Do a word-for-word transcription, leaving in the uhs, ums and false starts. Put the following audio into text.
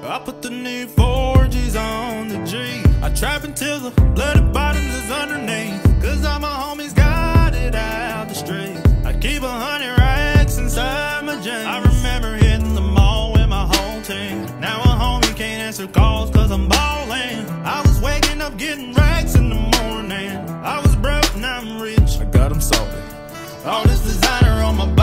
I put the new four G's on the G. I trap until the bloody bottoms is underneath, cause all my homies got it out the street. I keep a hundred racks inside my jeans. I remember hitting the mall with my whole team. Now a homie can't answer calls cause I'm ballin'. I was waking up getting racks in the morning. I was broke, now I'm rich, I got them salty. All this designer on my